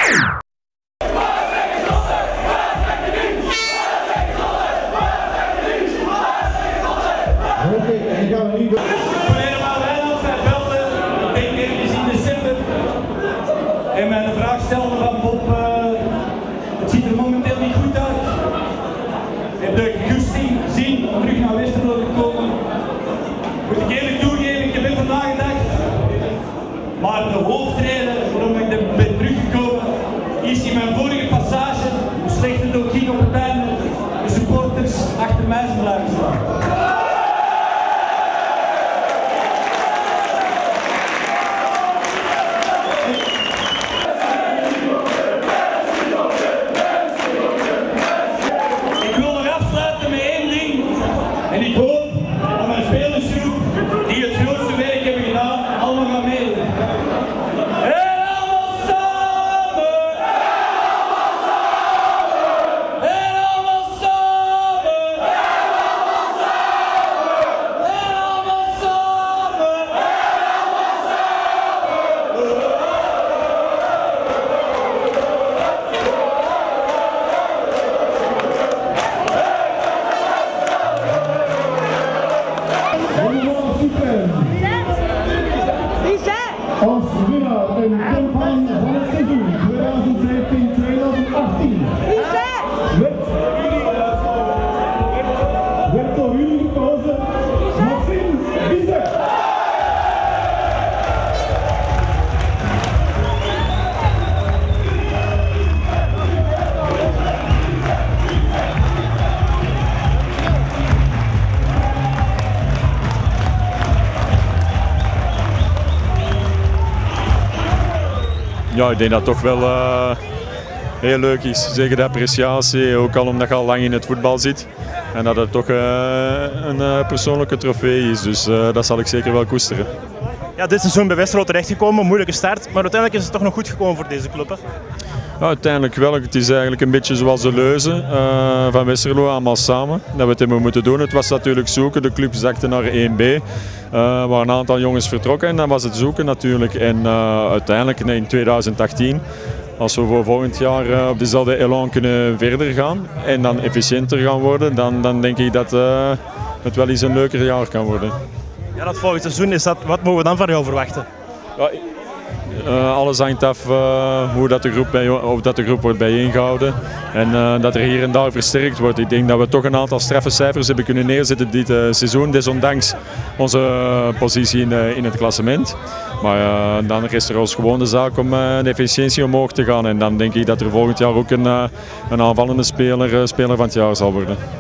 En mij de vraag stelde van Bob, het ziet er momenteel niet goed uit. Heb je goesting zien om terug naar Westerlo te komen? Moet ik eerlijk toegeven, ik heb even nagedacht. Maar de hoofdreden waarom ik ben teruggekomen is in mijn vorige passage, hoe slecht het ook ging op het einde, de supporters achter mij zijn blijven staan. En ik hoop dat mijn spelersgroep, die het grootste werk hebben gedaan, allemaal gaan meedoen. En allemaal samen! En allemaal samen! En allemaal samen! Als winnaar en kampioen van het seizoen 2017-2018 werd door jullie gekozen Maxime Bizek. Ja, ik denk dat het toch wel heel leuk is. Zeker de appreciatie, ook al omdat je al lang in het voetbal zit. En dat het toch een persoonlijke trofee is, dus dat zal ik zeker wel koesteren. Ja, dit seizoen bij Westerlo terechtgekomen, moeilijke start, maar uiteindelijk is het toch nog goed gekomen voor deze club, hè? Ja, uiteindelijk wel. Het is eigenlijk een beetje zoals de Leuze van Westerlo, allemaal samen. Dat we het hebben moeten doen. Het was natuurlijk zoeken, de club zakte naar 1B. Waar een aantal jongens vertrokken en dan was het zoeken natuurlijk. En uiteindelijk in 2018, als we voor volgend jaar op dezelfde elan kunnen verder gaan en dan efficiënter gaan worden, dan denk ik dat het wel eens een leuker jaar kan worden. Ja, dat volgend seizoen is dat. Wat mogen we dan van jou verwachten? Ja, alles hangt af hoe dat de groep wordt bijeengehouden en dat er hier en daar versterkt wordt. Ik denk dat we toch een aantal straffe cijfers hebben kunnen neerzetten dit seizoen, desondanks onze positie in het klassement. Maar dan is er ons gewoon de zaak om de efficiëntie omhoog te gaan en dan denk ik dat er volgend jaar ook een aanvallende speler van het jaar zal worden.